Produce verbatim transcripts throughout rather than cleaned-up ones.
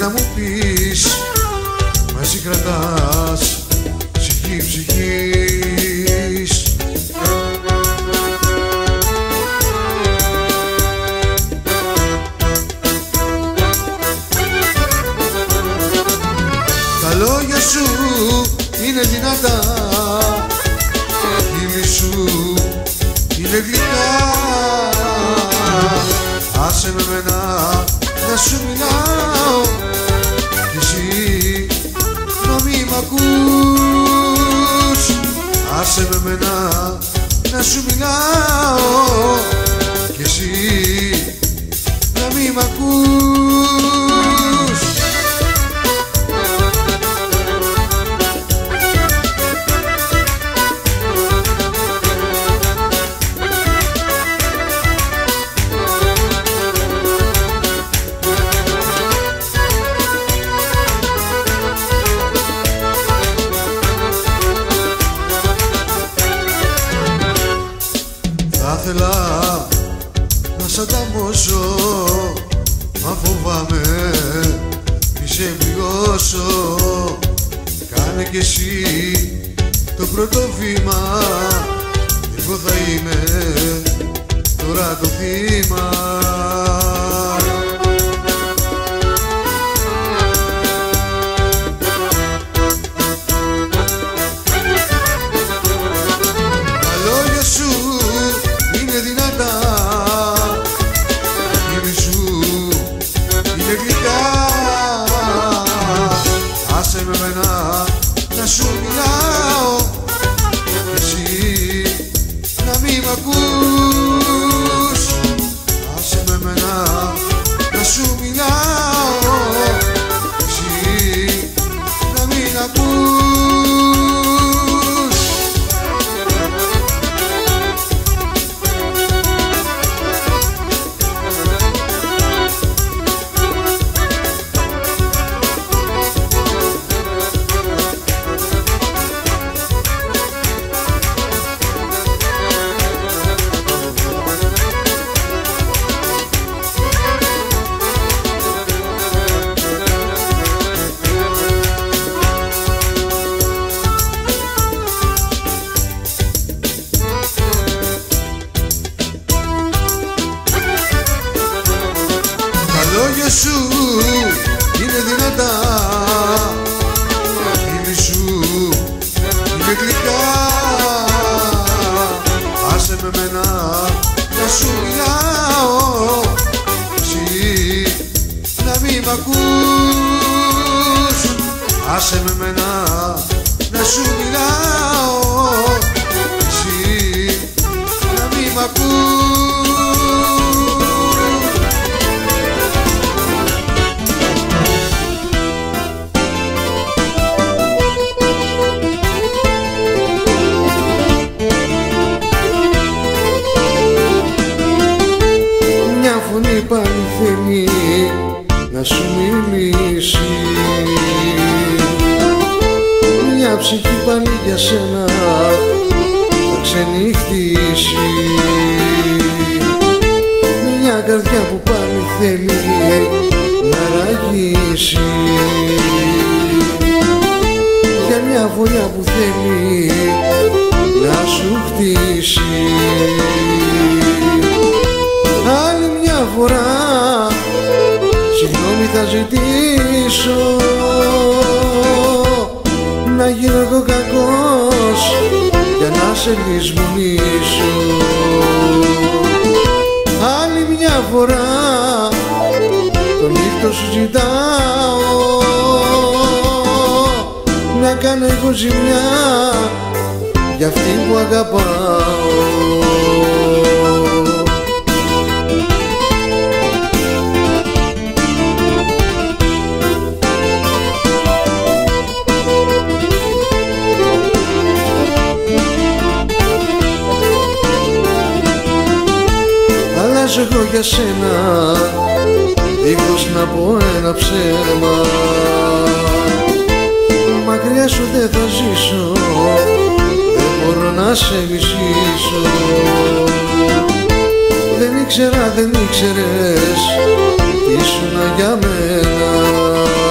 να μου πεις, μα εσύ κρατάς ψυχή ψυχής. Τα λόγια σου είναι δυνατά, η χείλη σου είναι γλυκά. Άσε με μένα να σου μιλάω κι εσύ να μη μ' ακούς. Άσε με μένα να σου μιλάω κι εσύ να μη μ' ακούς. Θα ήθελα να σ' ανταμώσω, μα φοβάμαι μη σε πληγώσω. Κάνε κι εσύ το πρώτο βήμα, εγώ θα είμαι τώρα το θύμα. Τα λόγια σου είναι δυνατά, η χείλη σου είναι γλυκά. Άσε με μένα να σου μιλάω κι εσύ να μη μ' ακούς. Άσε με μένα να σου μιλάω κι εσύ να μην ακούς. Τα λόγια σου είναι δυνατά, η χείλη σου είναι γλυκά. Άσε με μένα να σου μιλάω εσύ να μη μ' ακούς. Άσε με μένα να σου μιλάω εσύ να μη μ' ακούς. Φωνή πάλι θέλει να σου μιλήσει, μια ψυχή πάλι για σένα θα ξενυχτήσει, μια καρδιά που πάλι θέλει να ραγίσει, για μια φωλιά που θέλει να σου χτίσει. Άλλη μια φορά συγγνώμη θα ζητήσω, να γίνω εγώ κακός για να σε λησμονήσω. Άλλη μια φορά τον ήλιο σου ζητάω, να κάνω εγώ ζημιά για αυτή που αγαπάω. Αλλάζω εγώ για σένα, δίχως να πω ένα ψέμα. Μακριά σου δεν θα ζήσω, δεν μπορώ να σε μισήσω. Δεν ήξερα, δεν ήξερες τι ήσουνα για μένα.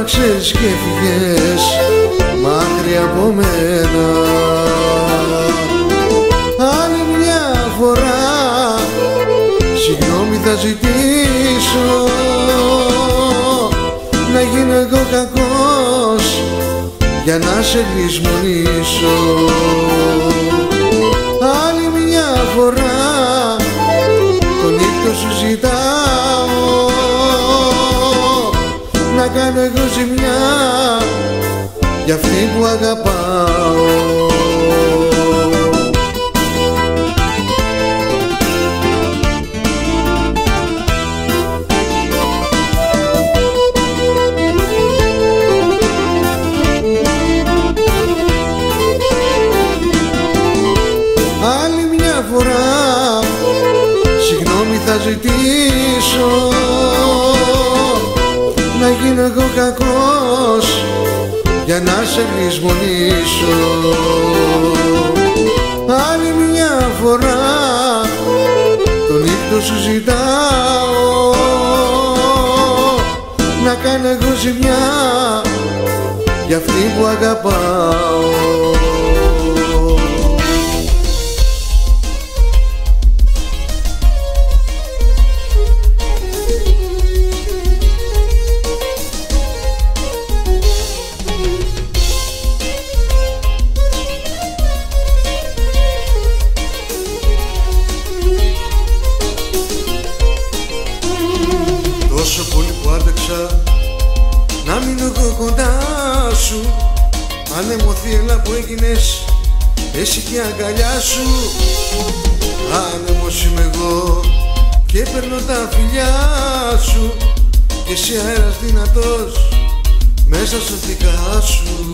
άλλαξες και έφυγες μακριά από μένα. Άλλη μια φορά συγγνώμη θα ζητήσω, να γίνω εγώ κακός για να σε λησμονήσω. Άλλη μια φορά τον ήλιο σου ζητάω, να κάνω εγώ ζημιά για αυτή που αγαπάω. Άλλη μια φορά συγγνώμη θα ζητήσω, να γίνω εγώ κακός για να σε λησμονήσω. Άλλη μια φορά τον ήλιο σου ζητάω, να κάνω εγώ ζημιά για αυτή που αγαπάω. Τόσο πολύ που άντεξα να μείνω εγώ κοντά σου, ανέμωθη έλα που έγινες εσύ και αγκαλιά σου. Άνεμος είμαι εγώ και παίρνω τα φιλιά σου, και εσύ αέρας δυνατός μέσα στα δικά σου.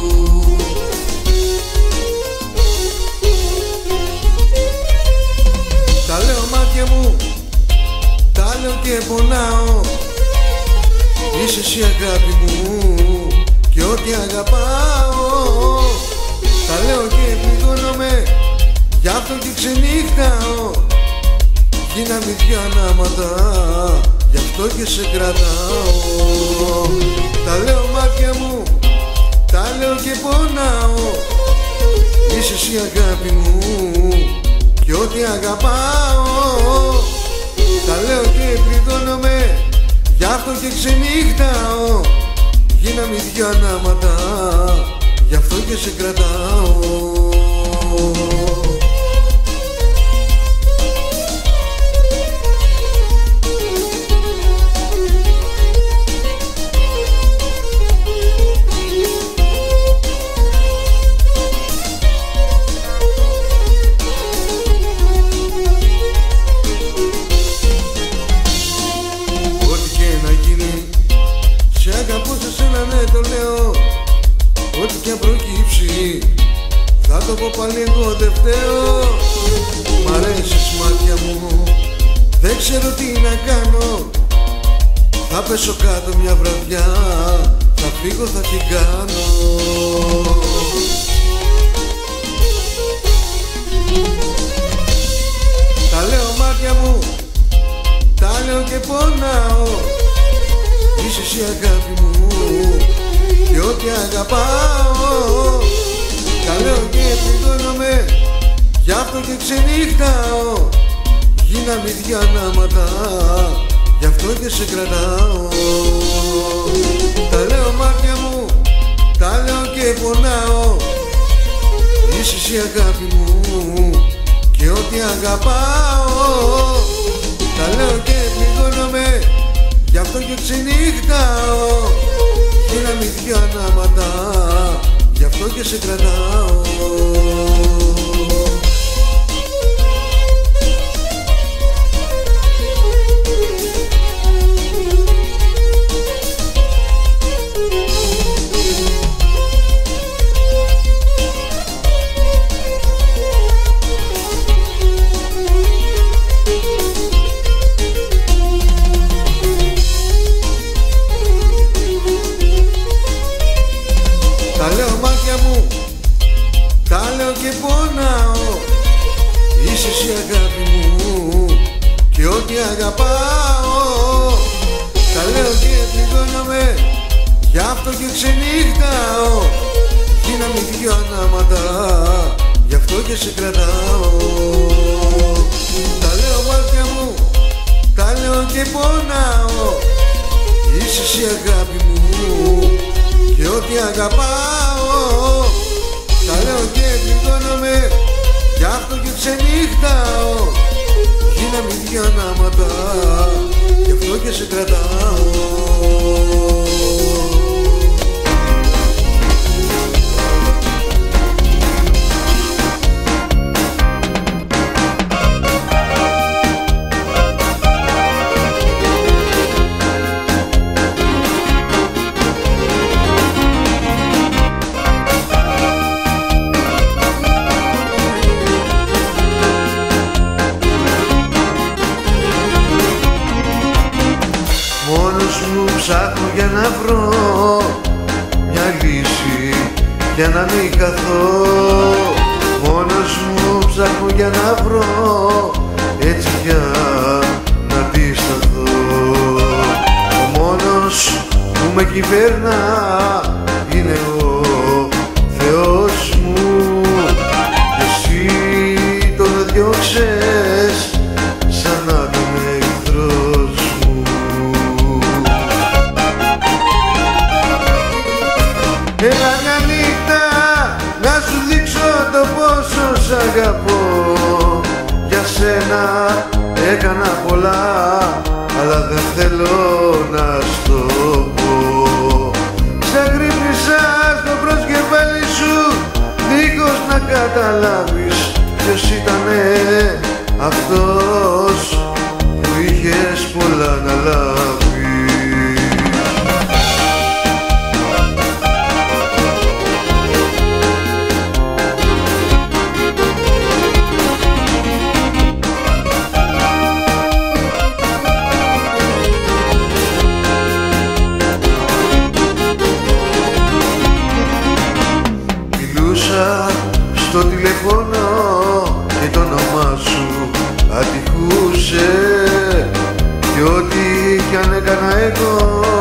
Τα λέω μάτια μου, τα λέω και πονάω, είσαι εσύ αγάπη μου και ό,τι αγαπάω. Τα λέω και πληγώνομαι, γι' αυτό και ξενύχταω, γίναμε δυο ανάματα, γι' αυτό και σε κρατάω. Τα λέω μάτια μου, τα λέω και πονάω, είσαι εσύ αγάπη μου και ό,τι αγαπάω. Τα λέω και πληγώνομαι, γι' αυτό και ξενύχταω, γίναμε δυο ανάματα, γι' αυτό και σε κρατάω. Ό,τι κι αν προκύψει θα το πω πάλι εγώ δεν φταίω. Μ' αρέσεις μάτια μου, δεν ξέρω τι να κάνω, θα πέσω κάτω μια βραδιά, θα φύγω θα την κάνω. Τα λέω μάτια μου, τα λέω και πονάω, είσαι εσύ αγάπη μου και ό,τι αγαπάω. Τα λέω και πληγώνομαι, γι' αυτό και ξενύχταω, γίναμε δυο ανάματα, γι' αυτό και σε κρατάω. Τα λέω μάτια μου, τα λέω και πονάω, είσαι εσύ αγάπη μου και ό,τι αγαπάω. Τα λέω και πληγώνομαι, γι' αυτό και ξενύχταω, γίναμε δυο ανάματα, γι' αυτό και σε κρατάω. Τα λέω μάτια μου, τα λέω και πονάω, είσαι εσύ αγάπη μου και ό,τι αγαπάω. Τα λέω και πληγώνομαι, γι' αυτό και ξενύχταω. Γίναμε δυο ανάματα, γι' αυτό και σε κρατάω. Τα λέω μάτια μου, τα λέω και πονάω. Είσαι εσύ αγάπη μου και ό,τι αγαπάω. Τα λέω και πληγώνομαι, γι' αυτό και ξενύχταω. Γίναμε δυο ανάματα, γι' αυτό και σε κρατάω. Μόνος μου ψάχνω για να βρω μια λύση για να μην καθώ. Μόνος μου ψάχνω για να βρω έτσι για να αντισταθώ. Ο μόνος που με κυβέρνα είναι ο Θεός μου και εσύ τον διώξες σαν να τον εχθρός μου. Έλα μια νύχτα να σου δείξω το πόσο σ' αγαπώ. Για σένα έκανα πολλά, αλλά δεν θέλω να στο πω. Ξαγρύπνησα στο προσκεφάλι σου, δίχως να καταλάβεις ποιος ήτανε αυτός που είχες πολλά να λάβεις. Στο τηλεφώνο και το όνομά σου ατυχούσε και ό,τι κι αν έκανα εγώ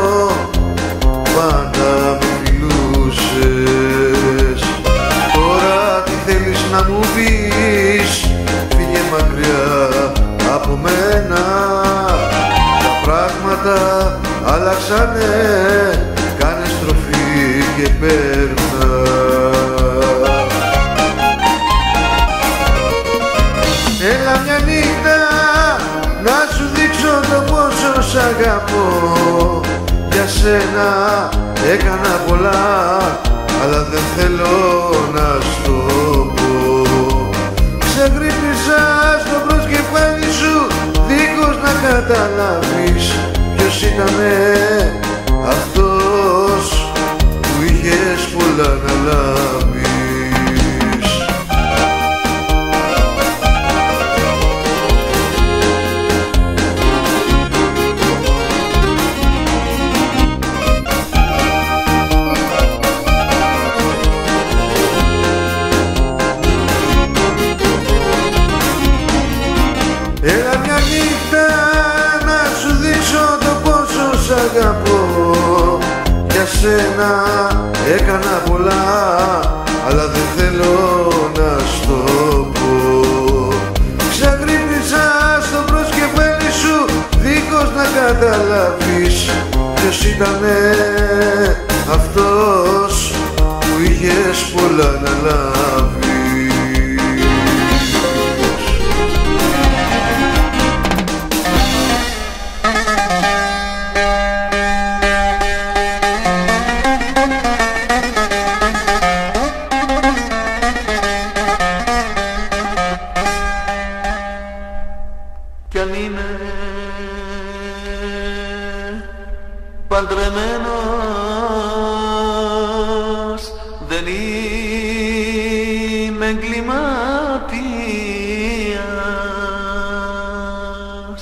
πάντα με φιλούσες. Τώρα τι θέλεις να μου πεις, φύγε μακριά από μένα. Τα πράγματα άλλαξανε, κάνε στροφή και παίρνα. Έλα μια νύχτα να σου δείξω το πόσο σ' αγαπώ. Για σένα έκανα πολλά, αλλά δεν θέλω να στο πω. Ξεγρύπνησα στο προσκεφάλι σου, δίχως να καταλάβεις ποιος ήτανε αυτός που είχες πολλά να λάβεις. Έλα μια νύχτα να σου δείξω το πόσο σ' αγαπώ. Για σένα έκανα πολλά, αλλά δεν θέλω να στο πω. Ξαγρύπνησα στο προσκεφάλι σου, δίχως να καταλάβεις ποιος ήτανε αυτός που είχες πολλά να λάβεις. Κι αν είμαι παντρεμένος, δεν είμαι εγκληματίας.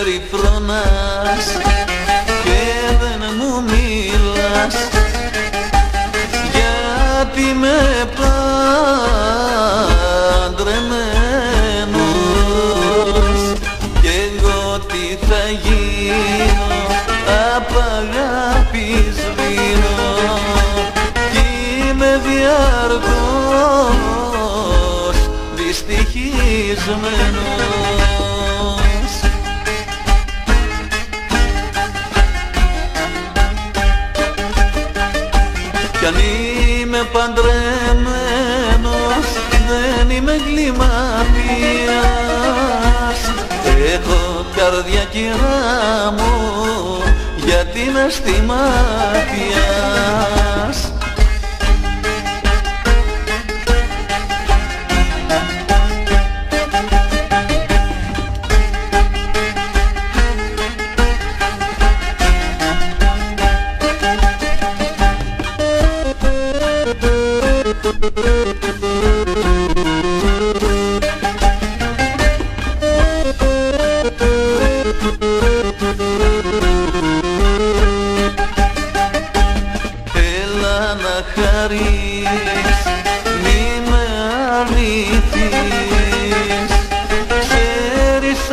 περιφρονάς και δεν μου μιλάς, γιατί με παντρεμένος κι εγώ τι θα γίνω, απ' αγάπη σβήνω κι είμαι διαρκώς δυστυχισμένος. Κι αν είμαι παντρεμένος δεν είμαι εγκληματίας, έχω καρδιά κυρά μου γιατί είμαι αστιμάτιας. Έλα να χαρείς, μη με αρνηθείς, ξέρεις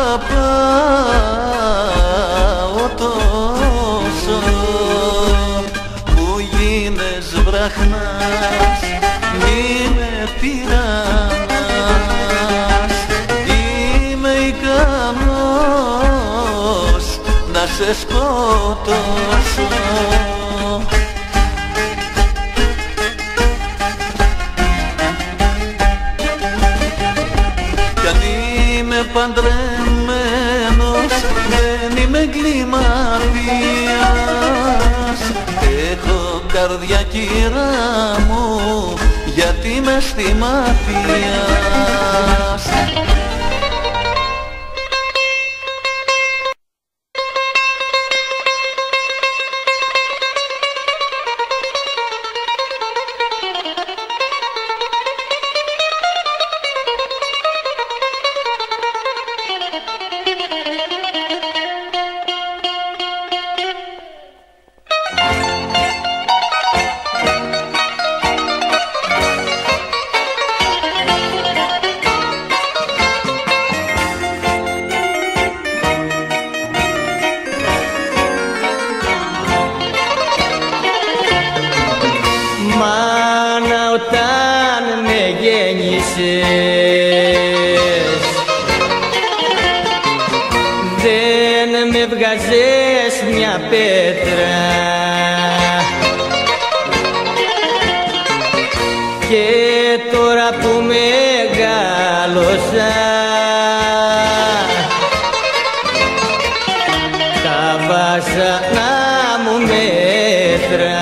αγαπάω τόσο, μου γίνες βραχνάς, μη με τυραννάς, είμαι ικανός να σε σκοτώσω. Κι αν είμαι παντρεμένος δεν είμαι εγκληματίας, έχω καρδιά κυρά μου γιατί είμαι αστιμάτιας. Μάνα, όταν με γέννησες δεν με βγάζες μια πέτρα και τώρα που μεγάλωσα τα βάσανα μου μέτρα.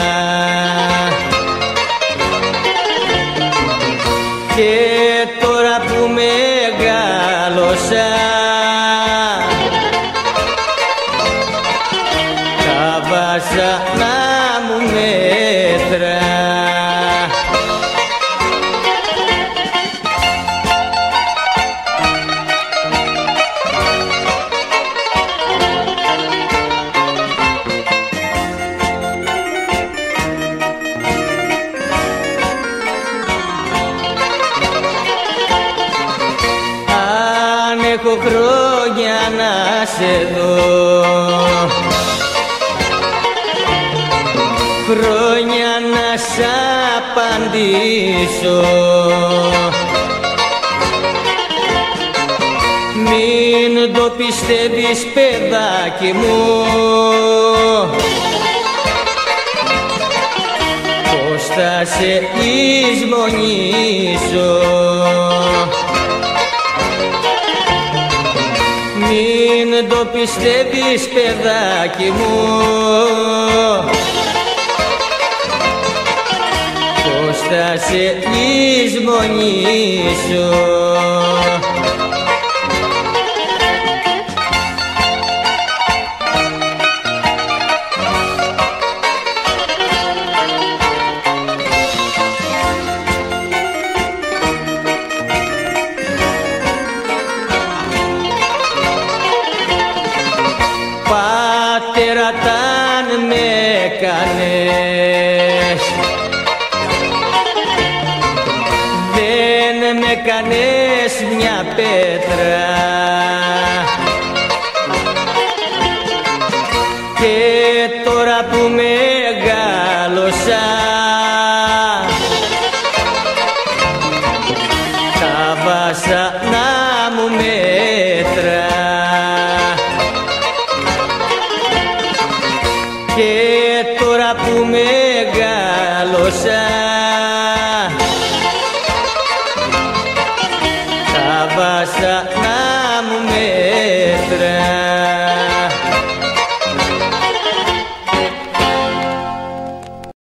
Και τώρα που μεγάλωσα τα βάσανα μου μέτρα. Έχω χρόνια να σε δω, χρόνια να σ' απαντήσω, μην το πιστεύεις παιδάκι μου, πως θα σε εισμονήσω. Μην το πιστεύεις παιδάκι μου, πως θα σε εισμονήσω. κρατάν με κανές. Δεν με κανές μια πέτρα και τώρα που μεγάλωσα τα βάσανα μου μέτρα και τώρα που μεγάλωσα τα βάσανα